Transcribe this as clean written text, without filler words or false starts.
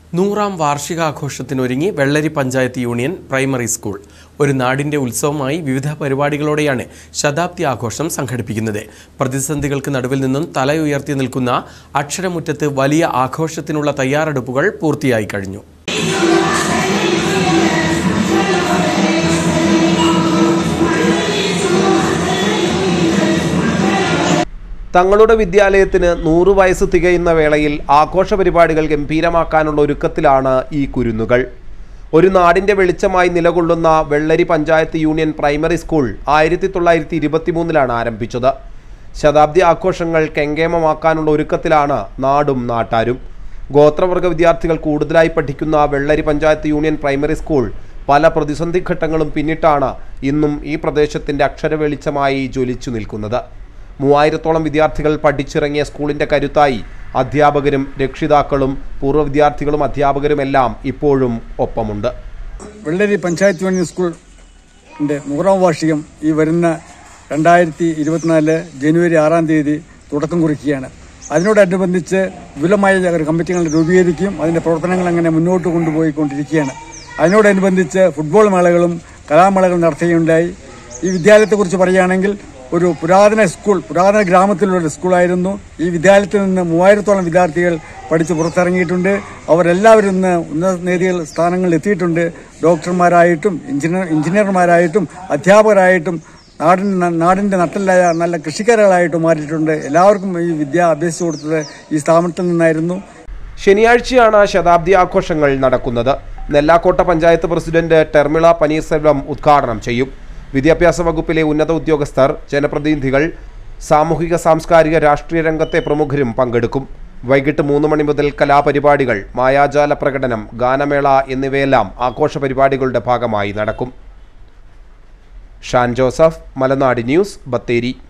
100ാം വാർഷികാഘോഷത്തിനൊരുങ്ങി വെള്ളരി panchayat union primary school. ഒരു നാടിന്റെ ഉത്സവമായി വിവിധ പരിപാടികളോടെയാണ് ശതാബ്ദി ആഘോഷം സംഘടിപ്പിക്കുന്നത്. പ്രതിസന്ധികൾക്ക് നടുവിൽ നിന്നും തല ഉയർത്തി നിൽക്കുന്ന അക്ഷരമുറ്റത്ത് വലിയ ആഘോഷത്തിനുള്ള തയ്യാറെടുപ്പുകൾ പൂർത്തിയായി കഴിഞ്ഞു. തങ്ങളുടെ വിദ്യാലയത്തിന് 100 വയസ്സ് തികയുന്ന വേളയിൽ ആഘോഷ പരിപാടികൾ ഗംഭീരമാക്കാനുള്ള ഒരുക്കത്തിലാണ് ഈ കുരുന്നുകൾ. ഒരു നാടിന്റെ വെളിച്ചമായി നിലകൊള്ളുന്ന വെള്ളരി പഞ്ചായത്ത് യൂണിയൻ പ്രൈമറി സ്കൂൾ 1923 ആരംഭിച്ചത്. ശതാബ്ദി ആഘോഷങ്ങൾ കെങ്കേമമാക്കാനുള്ള ഒരുക്കത്തിലാണ് നാടും നാട്ടാരും. ഗോത്രവർഗ വിദ്യാർത്ഥികൾ കൂടുതലായി പഠിക്കുന്ന വെള്ളരി പഞ്ചായത്ത് യൂണിയൻ പ്രൈമറി സ്കൂൾ പല പ്രതിസന്ധി ഘട്ടങ്ങളും പിന്നിട്ടാണ് ഇന്നും ഈ പ്രദേശത്തിന്റെ അക്ഷര വെളിച്ചമായി ജ്വലിച്ചു നിൽക്കുന്നത്. 3000-ഓളം വിദ്യാർത്ഥികൾ പഠിച്ചിറങ്ങിയ സ്കൂളിന്റെ കരുത്തായി അധ്യാപകരും രക്ഷിതാക്കളും പൂർവ്വ വിദ്യാർത്ഥികളും അധ്യാപകരുമെല്ലാം ഇപ്പോഴും ഒപ്പമുണ്ട്. വെള്ളരി പഞ്ചായത്ത് യൂണിയൻ സ്കൂളിന്റെ 100ാം വാർഷികം ഈ വരുന്ന 2024 ജനുവരി 6-ാം തീയതി തുടക്കം കുറിക്കുകയാണ്. അതിനോടനുബന്ധിച്ച് വിപുലമായ കമ്മിറ്റികൾ രൂപീകരിക്കും. അതിന്റെ പ്രവർത്തനങ്ങൾ അങ്ങനെ മുന്നോട്ട് കൊണ്ടുപോയിക്കൊണ്ടിരിക്കുകയാണ്. അതിനോടനുബന്ധിച്ച് ഫുട്ബോൾ മേളകളും കലാമേളകളും നടത്തുകയുണ്ടായി. ഈ വിദ്യാലയത്തെക്കുറിച്ച് പറയുകയാണെങ്കിൽ ഒരു പുരാതന ഗ്രാമത്തിലുള്ള സ്കൂളായിരുന്നു. ഈ വിദ്യാലയത്തിൽ നിന്ന് 3000-ഓളം വിദ്യാർത്ഥികൾ പഠിച്ച് പുറത്തിറങ്ങിയിട്ടുണ്ട്. അവരെല്ലാവരും ഇന്ന് ഉന്നത സ്ഥാനങ്ങളിൽ എത്തിയിട്ടുണ്ട്. ഡോക്ടർമാരായിട്ടും എഞ്ചിനീയർമാരായിട്ടും അധ്യാപകരായിട്ടും നാടിന്റെ നട്ടലായ നല്ല കൃഷിക്കാരായിട്ടും മാറിയിട്ടുണ്ട്. എല്ലാവർക്കും ഈ വിദ്യ അഭ്യസിച്ചു കൊടുത്തത് ഈ സ്ഥാപനത്തിൽ നിന്നായിരുന്നു. ശനിയാഴ്ചയാണ് ശതാബ്ദി ആഘോഷങ്ങൾ നടക്കുന്നത്. നെല്ലാക്കോട്ട പഞ്ചായത്ത് പ്രസിഡന്റ് ടെർമിള പനീർസെൽവം ഉദ്ഘാടനം ചെയ്യും. വിദ്യാഭ്യാസ വകുപ്പിലെ ഉന്നത ഉദ്യോഗസ്ഥർ, ജനപ്രതിനിധികൾ, സാമൂഹിക സാംസ്കാരിക രാഷ്ട്രീയ രംഗത്തെ പ്രമുഖരും പങ്കെടുക്കും. വൈകിട്ട് 3 മണി മുതൽ കലാപരിപാടികൾ, മായാജാല പ്രകടനം, ഗാനമേള എന്നിവയെല്ലാം ആഘോഷ പരിപാടികളുടെ ഭാഗമായി നടക്കും. ഷാൻ ജോസഫ്, മലനാട് ന്യൂസ്, ബത്തേരി.